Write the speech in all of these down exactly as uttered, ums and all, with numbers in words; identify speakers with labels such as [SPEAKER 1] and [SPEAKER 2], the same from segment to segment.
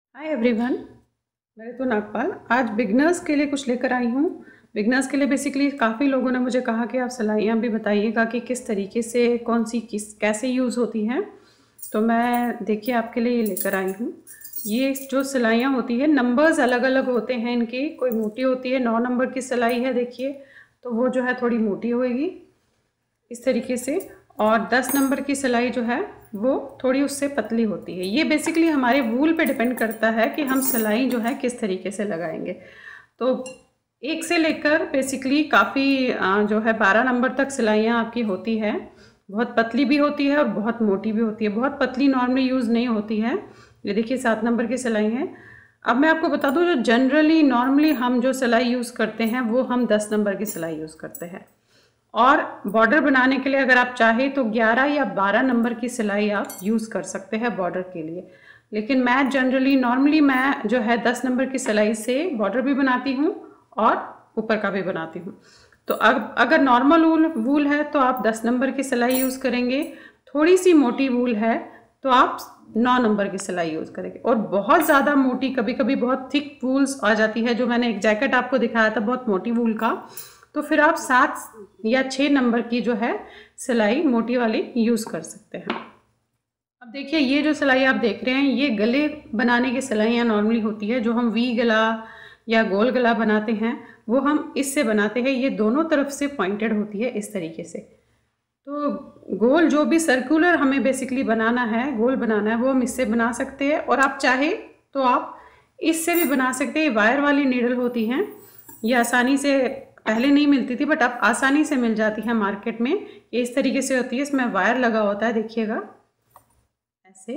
[SPEAKER 1] Hi everyone, मैं तो नागपाल आज बिगनर्स के लिए कुछ लेकर आई हूँ। बिगनर्स के लिए बेसिकली काफ़ी लोगों ने मुझे कहा कि आप सिलाइयाँ भी बताइएगा कि किस तरीके से कौन सी किस कैसे यूज़ होती हैं। तो मैं देखिए आपके लिए ये लेकर आई हूँ। ये जो सिलाइयाँ होती है नंबर्स अलग अलग होते हैं इनकी, कोई मोटी होती है, नौ नंबर की सिलाई है देखिए, तो वो जो है थोड़ी मोटी होएगी इस तरीके से, और दस नंबर की सिलाई जो है वो थोड़ी उससे पतली होती है। ये बेसिकली हमारे वूल पे डिपेंड करता है कि हम सिलाई जो है किस तरीके से लगाएंगे। तो एक से लेकर बेसिकली काफ़ी जो है बारह नंबर तक सिलाइयाँ आपकी होती है। बहुत पतली भी होती है और बहुत मोटी भी होती है। बहुत पतली नॉर्मली यूज़ नहीं होती है। ये देखिए सात नंबर की सिलाई है। अब मैं आपको बता दूं, जो जनरली नॉर्मली हम जो सिलाई यूज़ करते हैं वो हम दस नंबर की सिलाई यूज़ करते हैं। और बॉर्डर बनाने के लिए अगर आप चाहें तो ग्यारह या बारह नंबर की सिलाई आप यूज़ कर सकते हैं बॉर्डर के लिए। लेकिन मैं जनरली नॉर्मली मैं जो है दस नंबर की सिलाई से बॉर्डर भी बनाती हूँ और ऊपर का भी बनाती हूँ। तो अब अगर नॉर्मल वूल वूल है तो आप दस नंबर की सिलाई यूज़ करेंगे। थोड़ी सी मोटी वूल है तो आप नौ नंबर की सिलाई यूज़ करेंगे। और बहुत ज़्यादा मोटी, कभी कभी बहुत थिक वूल्स आ जाती है, जो मैंने एक जैकेट आपको दिखाया था बहुत मोटी वूल का, तो फिर आप सात या छः नंबर की जो है सिलाई मोटी वाली यूज़ कर सकते हैं। अब देखिए ये जो सिलाई आप देख रहे हैं ये गले बनाने की सिलाइयाँ नॉर्मली होती है। जो हम वी गला या गोल गला बनाते हैं वो हम इससे बनाते हैं। ये दोनों तरफ से पॉइंटेड होती है इस तरीके से। तो गोल जो भी सर्कुलर हमें बेसिकली बनाना है, गोल बनाना है, वो हम इससे बना सकते हैं। और आप चाहे तो आप इससे भी बना सकते हैं। वायर वाली नीडल होती हैं, ये आसानी से पहले नहीं मिलती थी बट अब आसानी से मिल जाती है मार्केट में। ये इस तरीके से होती है, इसमें वायर लगा होता है, देखिएगा ऐसे।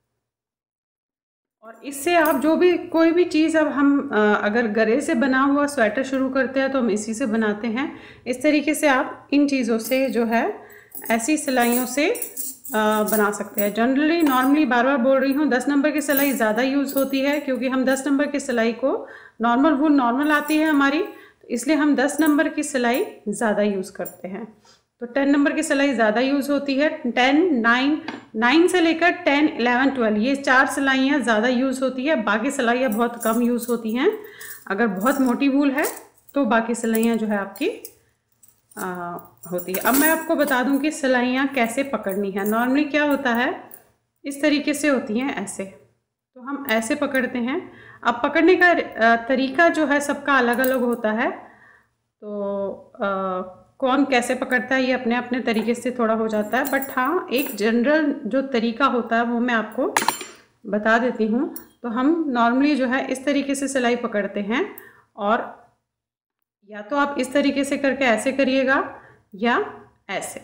[SPEAKER 1] और इससे आप जो भी कोई भी चीज़, अब हम अगर गरे से बना हुआ स्वेटर शुरू करते हैं तो हम इसी से बनाते हैं। इस तरीके से आप इन चीज़ों से जो है ऐसी सिलाइयों से बना सकते हैं। जनरली नॉर्मली बार बार बोल रही हूँ, दस नंबर की सिलाई ज़्यादा यूज़ होती है क्योंकि हम दस नंबर की सिलाई को, नॉर्मल वूल नॉर्मल आती है हमारी, इसलिए हम दस नंबर की सिलाई ज़्यादा यूज़ करते हैं। तो टेन नंबर की सिलाई ज़्यादा यूज़ होती है। टेन, नाइन, नाइन से लेकर टेन, इलेवन, ट्वेल्व, ये चार सिलाइयाँ ज़्यादा यूज़ होती है। बाकी सिलाइयाँ बहुत कम यूज़ होती हैं। अगर बहुत मोटी वूल है तो बाकी सिलाइयाँ जो है आपकी आ, होती है। अब मैं आपको बता दूं कि सिलाइयाँ कैसे पकड़नी है। नॉर्मली क्या होता है, इस तरीके से होती हैं ऐसे, तो हम ऐसे पकड़ते हैं। अब पकड़ने का तरीका जो है सबका अलग अलग होता है। तो आ, कौन कैसे पकड़ता है ये अपने अपने तरीके से थोड़ा हो जाता है, बट हाँ एक जनरल जो तरीका होता है वो मैं आपको बता देती हूँ। तो हम नॉर्मली जो है इस तरीके से सिलाई पकड़ते हैं, और या तो आप इस तरीके से करके ऐसे करिएगा या ऐसे,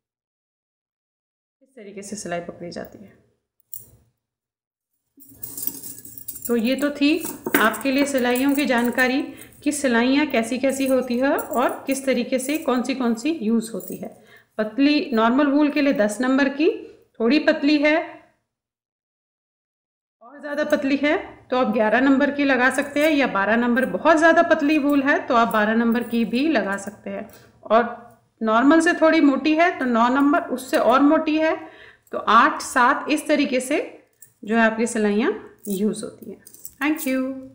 [SPEAKER 1] इस तरीके से सिलाई पकड़ी जाती है। तो ये तो थी आपके लिए सिलाइयों की जानकारी कि सिलाइयाँ कैसी कैसी होती है और किस तरीके से कौन सी कौन सी यूज़ होती है। पतली नॉर्मल वूल के लिए दस नंबर की, थोड़ी पतली है और ज़्यादा पतली है तो आप ग्यारह नंबर की लगा सकते हैं, या बारह नंबर, बहुत ज़्यादा पतली वूल है तो आप बारह नंबर की भी लगा सकते हैं। और नॉर्मल से थोड़ी मोटी है तो नौ नंबर, उससे और मोटी है तो आठ, सात, इस तरीके से जो है आपकी सिलाइयाँ यूज़ होती हैं। Thank you.